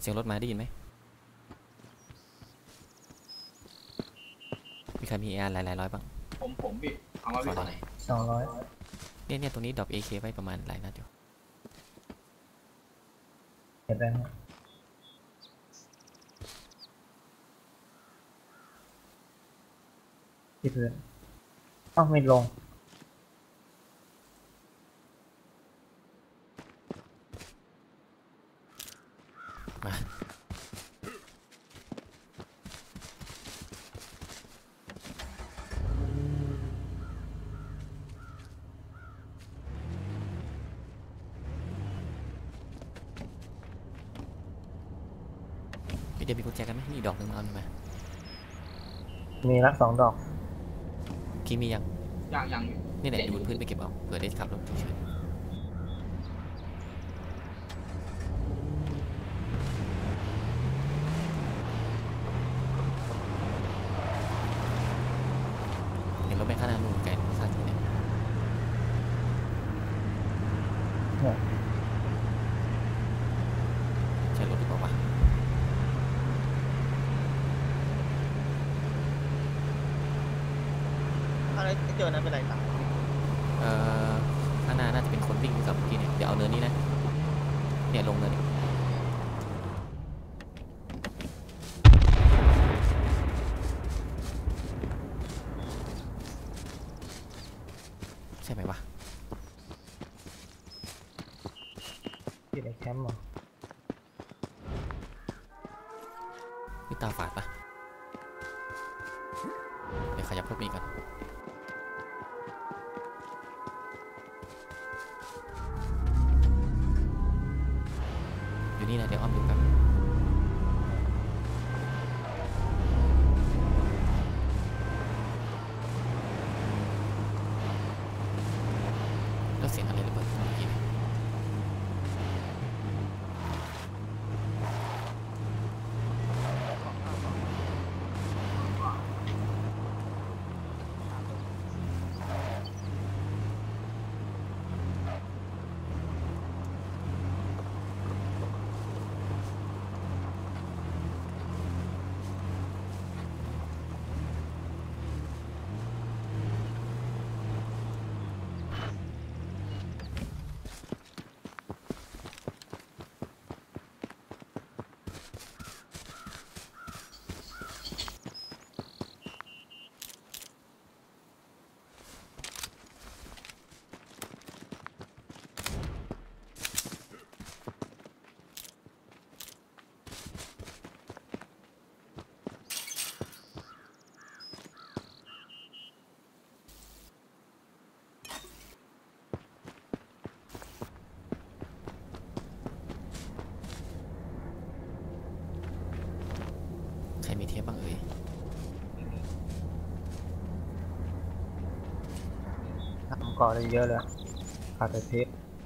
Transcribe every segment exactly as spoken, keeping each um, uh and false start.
เสียงรถมาได้ยินไหมมีใครมีเออาร์หลายๆร้อยบ้างผมผมพี่เอามาพี่สองร้อยเนี่ยเนี่ยตรงนี้ดรอป เอ เค ไว้ประมาณหลายนัดอยู่เห็นแล้วที่พื้นเอ้าไม่ลงมาเดี๋ยวมีกุญแจกันไหมนี่ดอกหนึ่งมาเอาหนึ่งมามีละสองดอกกี่มียังยังยังนี่แหละอยู่บนพื้นไปเก็บเอาเผื่อได้ขับรถฉุกเฉินเห็นรถไม่ข้างหน้านู่นไกลสั้นอยู่เนี่ยใช่รถหรือเปล่าวะอะไรเจอนั้นเป็นไรครับเอ่อข้างหน้าน่าจะเป็นคนวิ่งกับเมื่อกี้เนี่ยเดี๋ยวเอาเนินนี้นะเนี่ยลงเนินใช่ไหมวะอยู่ในแคมป์เหรอนี่ตาฝาดปะเดี๋ยวขยับรถมีก่อนอยู่นี่นะเดี๋ยวอ้อมดูครับแล้วเสียงอะไรระเบิดเมื่อกี้ใครมีเทปบ้างเอ่ยทำก่อได้เยอะเลยขาดแต่เทป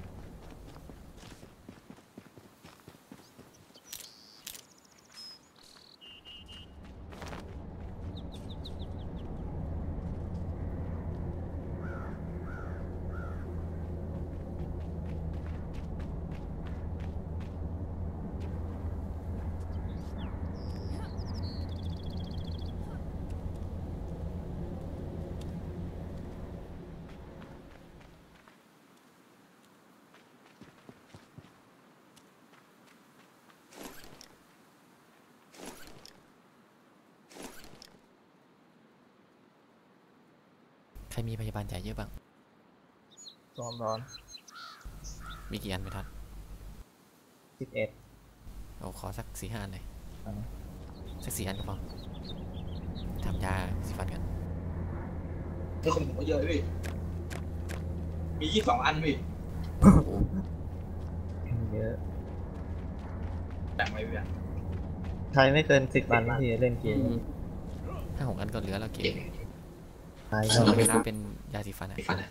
ใครมีพยาบาลจ่ายเยอะบ้างร้อนร้อนมีกี่อันไปทันสิบเอ็ดเราขอสักสี่ห้าอันเลยสักสี่อันก็พอทำยาสีฟันกันก็คนผมก็เยอะพี่มียี่สิบสองอันพี่เยอะแบ่งไว้พี่ใครไม่เกินสิบวันที่เล่นเกมห้าหกอันก็เหลือแล้วเกมใช่ครับเป็นยาสีฟันอะ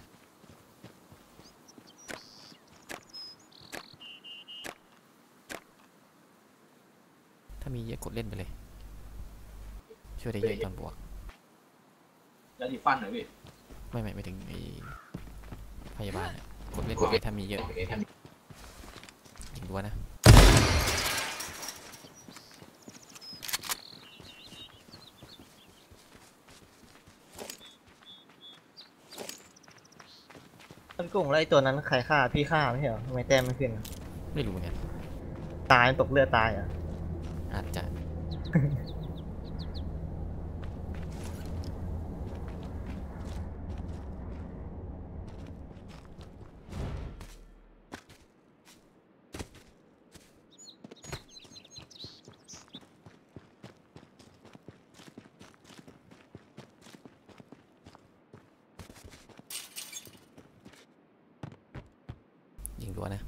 ถ้ามีเยอะกดเล่นไปเลยช่วยได้เยอะตอนบวกยาสีฟันเหรอพี่ไม่ไม่ไม่ถึงไอ้พยาบาลกดเล่นไปถ้ามีเยอะยิงด้วยนะคุณกุ้งแล้วไอ้ตัวนั้นใครฆ่าพี่ฆ่าไม่ใช่เหรอทำไมแต้มไม่ขึ้นอะไม่รู้เหมือนกันตายตกเลือดตายเหรอ่ะอาจจะ ยิงดัวนะ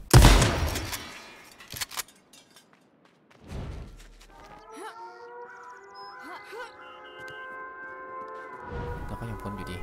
แล้วก็ยังพ้นอยู่ดี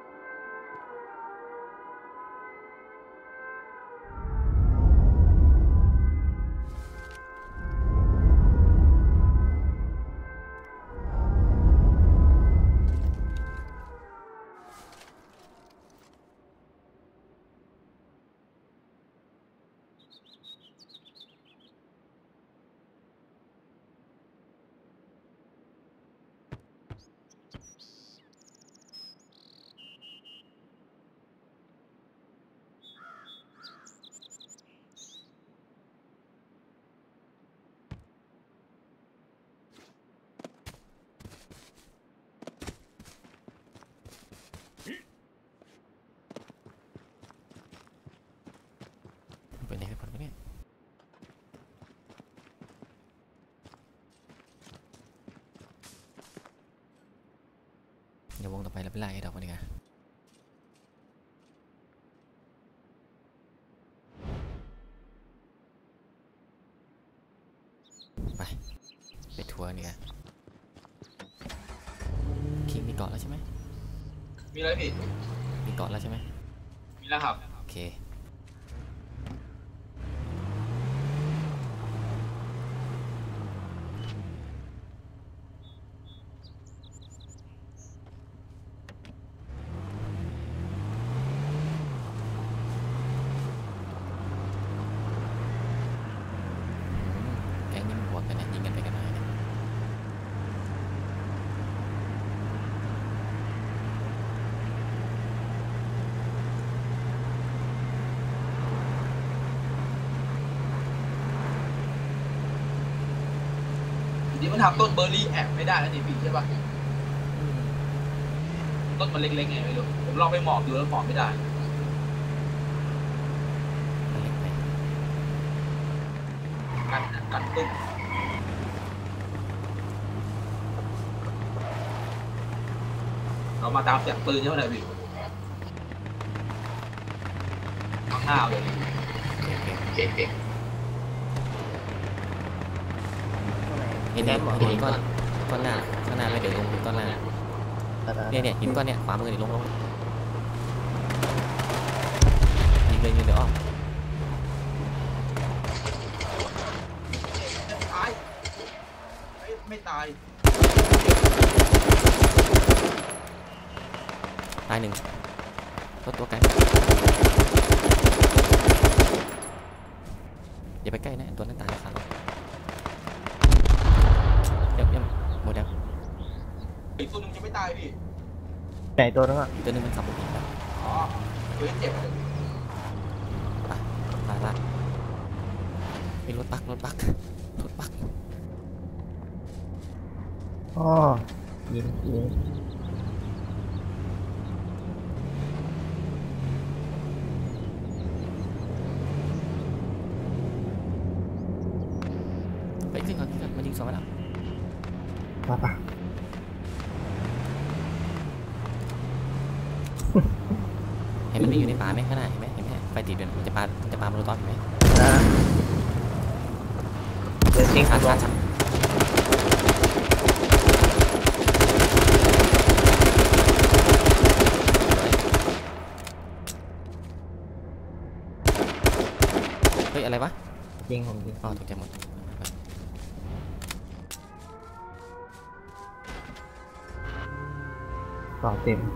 เป็นยังไงพ้นวะเนี่ยเดี๋ยววงต่อไปเราไปไล่ไอ้ดอกมันดีกว่าไปไปทัวร์นี่กันคิงมีเกาะแล้วใช่ไหมมีอะไรพี่มีเกาะแล้วใช่ไหมมีแล้วครับโอเคแก๊งนี้มันบวกกันนะยิงกันไปกันมาเนี่ยทีนี้มันทำต้นเบอร์รี่แอบไม่ได้แล้วนี่พี่ใช่ป่ะต้นมันเล็กๆไงไม่รู้ผมลองไปหมอบดูแล้วหมอบไม่ได้มันเล็กไปกัดกัดตึ้งเรามาตามเสียงปืนใช่ไหมพี่ข้างหน้าเลยโอเคโอเคเก่งเก่งเห็นเห็นเห็นหินก้อนก้อนหน้าข้างหน้าไม่เดี๋ยวลงหินก้อนหน้าเนี่ยเนี่ยหินก้อนเนี่ยขวามือเดี๋ยวลงลงยิงเลยยิงเดี๋ยวอ้อมตายไม่ไม่ตายตายหนึ่งรถตัวไกลอย่าไปใกล้นะตัวนั้นตายแล้วครับเดี๋ยวเดี๋ยวหมดแล้วอีกตัวหนึงยังไม่ตายพี่ไหนตัวนึงอ่ะอีกตัวนึงมันขับรถหนีไปอ๋อเฮ้ยเจ็บเลยไปลาลามีรถบักรถบักรถบักอ๋อยิงยิงไปขึ้นก่อนขึ้นก่อนมันยิงสองแล้วมาปะเห็นมันวิ่งอยู่ในป่าไหมข้างหน้าเห็นไหมเห็นไหมไฟติดด้วยนะมันจะปามันจะปาโมโลตอฟเห็นไหมนะเดี๋ยวทิ้งขาตัวขาขาเฮ้ยอะไรวะยิงผมยิงอ๋อตกใจหมดต่อเต็ม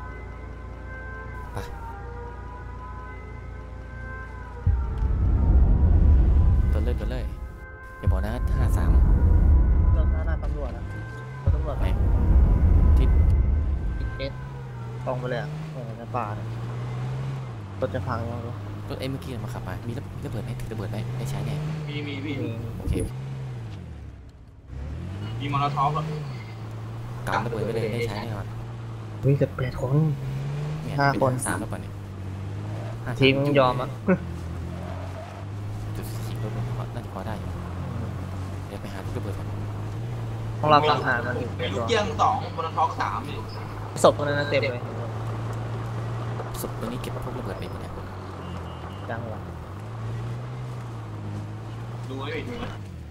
ตัวเลยตัวเลยอย่าบอกนะห้าสามรถหน้าหน้าตำรวจอ่ะรถตำรวจไหนทิศเอสตรงไปเลยอ่ะเออในป่าเนี่ยรถจะพังยังไงรถไอ้เมื่อกี้มาขับมามีระมีระเบิดไหมถือระเบิดไหมได้ใช้แน่มีมีพี่มีโอเคมีมอลโทอฟแล้วกำระเบิดไว้เลยได้ใช้แน่นอนวิ่งจะแปดคนเนี่ยห้าเป็นคนสามแล้วป่ะเนี่ยห้าทีมสายอมอ่ะจุดสี่รถมันพอน่าจะพอได้อยู่เดี๋ยวไปหาลูกระเบิดก่อนของเราสังหารมันอยู่มีลูกเกี้ยงสองมอลโทอฟสามนี่ศพตรงนั้นนะเต็มเลยศพตัวนี้เก็บพวกระเบิดไปหมดเนี่ยจังหวะดูไว้พี่ดูไว้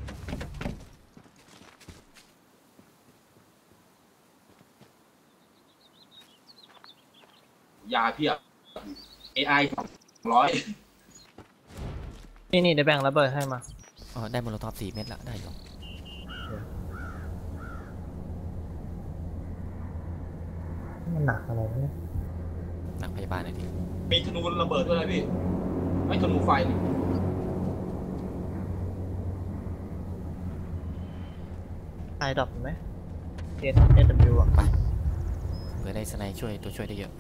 ยาเพียบ เอ ไอ สองร้อยนี่นี่เดี๋ยวแบ่งระเบิดให้มาอ๋อได้โมโลท็อปสี่เม็ดละได้อยู่มันหนักอะไรเนี่ยหนักพยาบาลหน่อยดิมีธนูระเบิดด้วยนะพี่ ไม่ธนูไฟนี่ไอดรอปไหมเอสเอสวอ่ะไปเผื่อได้สไนด์ช่วยตัวช่วยได้เยอะไป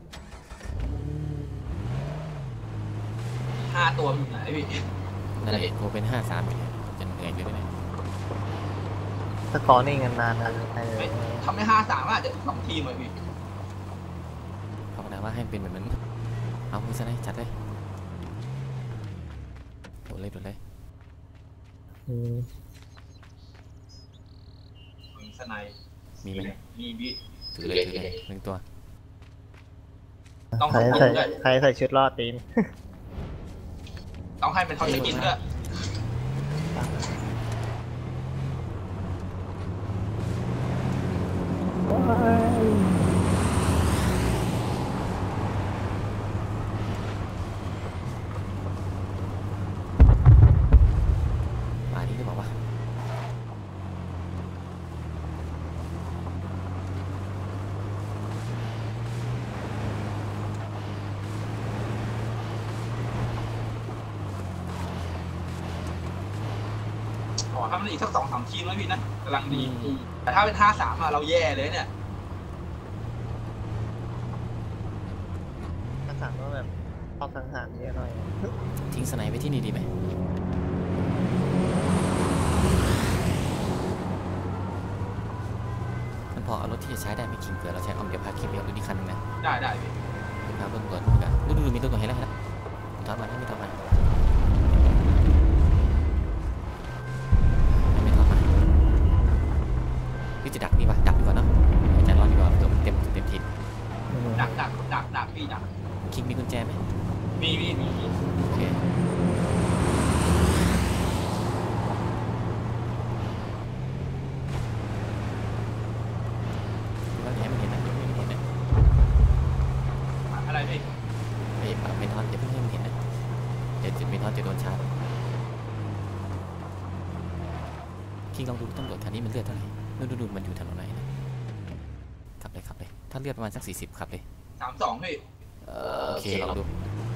ห้าตัวมันอยู่ไหนพี่นั่นแหละโมเป็นห้าสามอยู่เนี่ยจะเหนื่อยเลยเนี่ยสกอร์นี่เงินนานนะไอไม่ทำให้ห้าสามอาจจะสองทีมเลยพี่ภาวนาว่าให้มันเป็นแบบนั้นเอามือสไนด์จัดเลยโดนเลยโดนเลยอืมมีสไนด์มีไหมมีพี่ถือเลยถือเลยหนึ่งตัวต้องใครสองใส่ด้วยใครใส่ชุดรอดตีนต้องให้เป็นทอนกินด้วยมานี้หรือเปล่าวะขอถ้ามันอีกสักสองสามทีมแล้วพี่นะกำลังดี แต่ถ้าเป็นห้าสามอะเราแย่เลยเนี่ยกระสังก็แบบชอบสังหารเยอะหน่อยทิ้งสไนด์ไว้ที่นี่ดีไหมมันพอเอารถที่จะใช้ได้ไหม่คิงเผื่อเราใช้เอาเดี๋ยวพาคิงไปเอารถอีกคันหนึงนะได้ได้พี่พาเบิ้ลก่อนดูกันดูดูดูมีตัวตัวเห็นแล้วเห็นแล้วมีทอดมาไม่มีทอดมาไม่มีทอดมาพี่จะดักนี่ปะดักดีกว่าเนาะอาจารย์ร้อนดีกว่าตัวมันเต็มเต็มทีอืมดักดักดักดักพี่ดักคิงมีกุญแจไหมมีมีมีมีโอเคดูว่าอย่าให้มันเห็นนะอย่าให้มันเห็นนะอะไรพี่ไอ้ปากเมทอนอย่าเพิ่งให้มันเห็นนะเดี๋ยวเมทอนจะโดนชาร์จคิงลองดูตำรวจคันนี้มันเลือดเท่าไหร่ดูดูดูมันอยู่ถนนไหนนะขับเลยขับเลยถ้าเลือดประมาณสักสี่สิบขับเลยสามสองพี่โอเคลองดู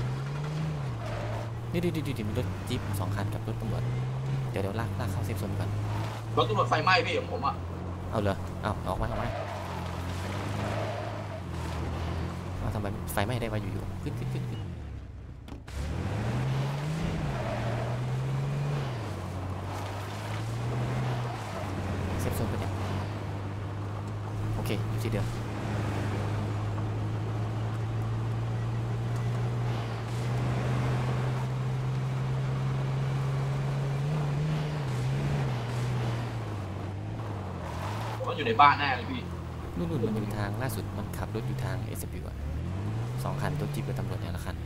นี่ดูดูดูดูมีรถจี๊ปสองคันกับรถตำรวจเดี๋ยวเดี๋ยวลากลากเข้าเซฟโซนก่อนรถตำรวจไฟไหม้พี่ของผมอะเอาเหรอเอาออกมาออกมาเอาทำไมไฟไหม้ได้วะอยู่ๆขึ้นขึ้นขึ้นขึ้นเซฟโซนไปเนี่ยโอเคอยู่ที่เดิมผมว่าอยู่ในบ้านแน่เลยพี่นู่นนู่นมันอยู่ทางล่าสุดมันขับรถอยู่ทางเอสพีอะสองคันรถจี๊ปกับตำรวจเนี่ยละคัน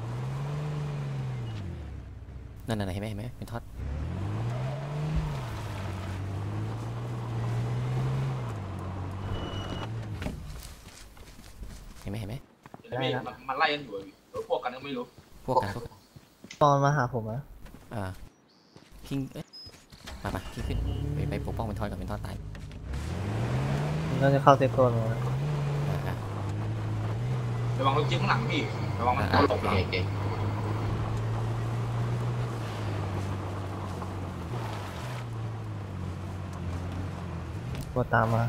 นั่นนั่นเห็นไหมเห็นไหมเป็นท็อตเห็นไหมเห็นไหมเดี๋ยวพี่มันมันไล่กันอยู่อะพี่หรือพวกกันก็ไม่รู้พวกกันพวกกันตอนมาหาผมอะอ่าคิงเอ๊ะมามาคิงขึ้นไปไปปกป้องเป็นท็อตกับเป็นท็อตตายมันก็จะเข้าเซฟโซนเลยนะอ่าอ่าระวังรถจิ๊บข้างหลังพี่ระวังมันอ่าหลบหลังโอเคตัวตามมา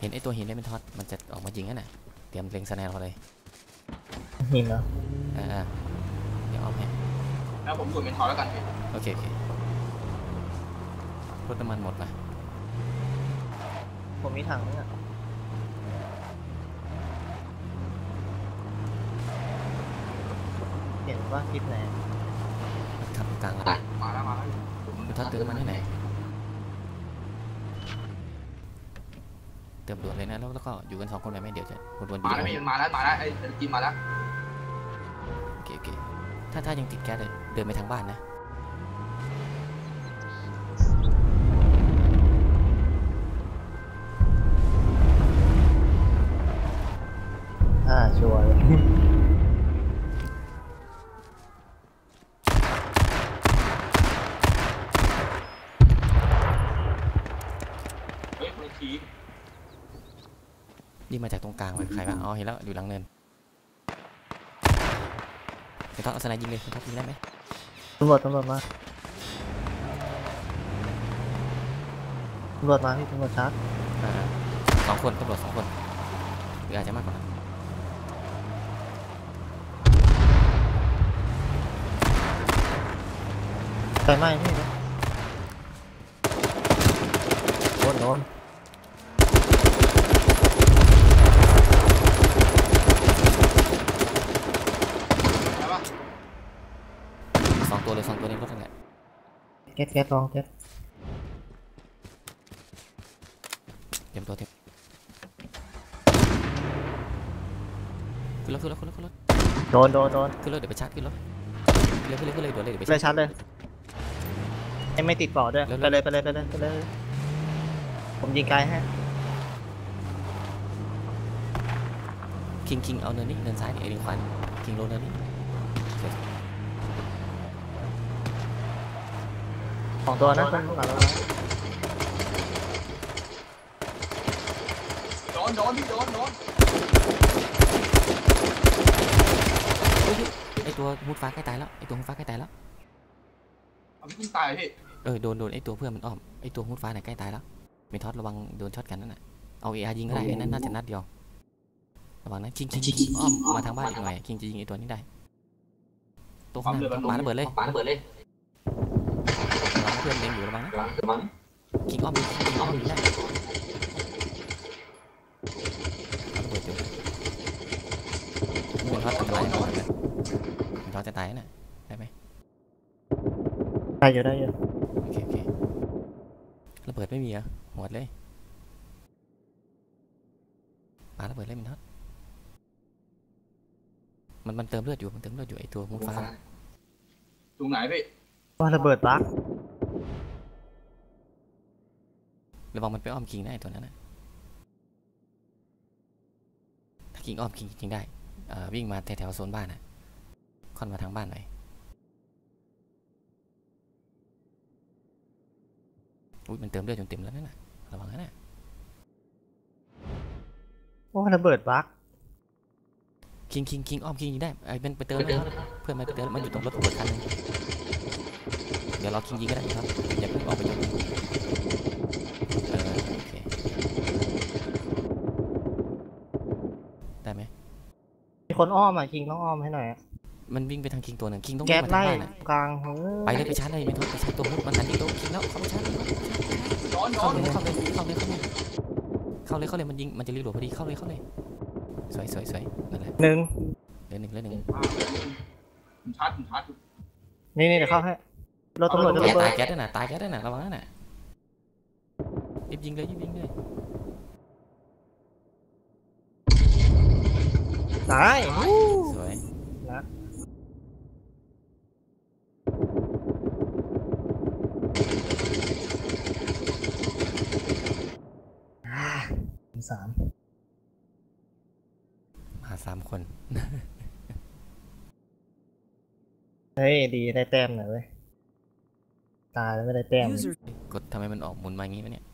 ห็นไอ้ตัวหินได้เป็นท็อตมันจะออกมายิงนั่นน่ะเตรียมเล็งสแนร์เราเลยหินเหรออ่าๆเดี๋ยวเอาให้แล้วผมอยู่เป็นทอแล้วกันพี่โอเคโอเครถน้ำมันหมดป่ะผมมีถังนึงอ่ะเห็นว่าคลิปไหนขับอยู่กลางละมาแล้วมาแล้วคุณท็อตเติมน้ำมันให้ไหนเติมด่วนเลยนะแล้วแล้วก็อยู่กันสองคนไปไหมเดี๋ยวจะวนๆดูมาแล้วพี่มาแล้วมาแล้วไอ้กินมาแล้วโอเคโอเคถ้าถ้ายังติดแก๊สเลยเดินไปทางบ้านนะอ่าชัวร์เลยเฮ้ยคนละทีมยิงมาจากตรงกลางเลยใครบ้างอ๋อเห็นแล้วอยู่หลังเนินคุณท็อตเอาสไนด์ยิงเลยคุณท็อตยิงได้ไหมตำรวจตำรวจมาตำรวจมาพี่ตำรวจชาร์จอ่าสองคนตำรวจสองคนหรืออาจจะมากกว่านั้นไฟไหม้พี่นะโดนโดนแล้วปะสองตัวเลยสองตัวในรถนั่นแหละแก๊สแก๊สลองแก๊สเตรียมตัวเตรียมขึ้นรถขึ้นรถขึ้นรถขึ้นรถโดนโดนโดนขึ้นรถเดี๋ยวไปชาร์จขึ้นรถขึ้นเลยขึ้นเลยขึ้นเลยด่วนเลยเดี๋ยวไปเลยชาร์จชัดเลยไอ้ไม่ติดเกาะด้วยเร็วๆไปเลยไปเลยไปเลยไปเลย ผมยิงไกลให้คิงคิงเอาเนินนี้เนินซ้ายนี่ไอ้ดิงควันคิงโรเนินนี้สองตัวนะคนหลังเรานะโดนโดนพี่โดนโดนเฮ้ยไอ้ตัวฮูดฟ้าใกล้ตายแล้วไอ้ตัวฮูดฟ้าใกล้ตายแล้วเอาพี่เพิ่งตายพี่เออโดนโดนไอ้ตัวเพื่อนมันอ้อมไอ้ตัวฮูดฟ้าเนี่ยใกล้ตายแล้วมีท็อตระวังโดนช็อตกันนั่นน่ะเอาเออาร์ยิงก็ได้ไอ้นั่นน่าจะนัดเดียวระวังนะคิงคิงคิงอ้อมมาทางบ้านอีกหน่อยคิงจะยิงไอ้ตัวนี้ได้ตัวข้างหน้าปาระเบิดเลยปาระเบิดเลยระวังเพื่อนเล็งอยู่ระวังนะระวังระวังคิงอ้อมคิงอ้อมยิงได้ระเบิดอยู่เป็นท็อตอันตรายมากเลยเป็นท็อตจะตายน่ะได้ไหมได้อยู่ได้อยู่โอเคโอเคระเบิดไม่มีเหรอหมดเลยปาระเบิดเลยมันท็อตมันมันเติมเลือดอยู่มันเติมเลือดอยู่ไอตัวมูฟ้าตรงไหนพี่ว่าระเบิดบั๊กระวังมันไปอ้อมคิงได้ตัวนั้นนะถ้าคิงอ้อมคิงจริงได้เอ่อวิ่งมาแถวๆโซนบ้านนะค่อนมาทางบ้านหน่อยอุ้ยมันเติมเลือดจนเต็มแล้วนั่นน่ะระวังนะน่ะว่าระเบิดบั๊กคิงคิงคิงอ้อมคิงยิงได้ไอ้เป็นไปเติมแล้วเพื่อนมันไปเติมมันอยู่ตรงรถตำรวจคันนึงเดี๋ยวรอคิงยิงก็ได้ครับอย่าเพิ่งออกไปยกเออโอเคได้ไหมมีคนอ้อมอ่ะคิงต้องอ้อมให้หน่อยอะมันวิ่งไปทางคิงตัวหนึ่งคิงต้องแก๊วิ่สงมาทาไล่งบ้านน่ะกลางเฮ้ไปเลยไปชาร์จเลยไม่ทดไปชาร์จตัวมุดมันหันที่ตัวคิงแล้วเข้าไปชาร์จเลยโดนโดเข้าน เลยเข้าเลยเข้าเลยเข้าเลยเข้าเลยเข้าเลยมันยิงมันจะรีโหลดพอดีเข้าเลยเข้าเลยสวยสวยสวยนั่นแหละหนึ่งเหลือหนึ่งเหลือหนึ่งผมชาร์จผมชาร์จนี่นี่เดี๋ยวเข้าให้รถตำรวจจะแกระเบิตาดยแก๊สด้วยนะตายแก๊สด้วยนะระวังนะน่ะยิบยิงเลยยิบยิงเลยตายสวยนะอ่าสามมาสามคนเฮ้ยดีได้แต้มหน่อยเว้ยตายแล้วไม่ได้แต้มกดทำไมมันออกหมุนมาอย่างงี้วะเนี่ย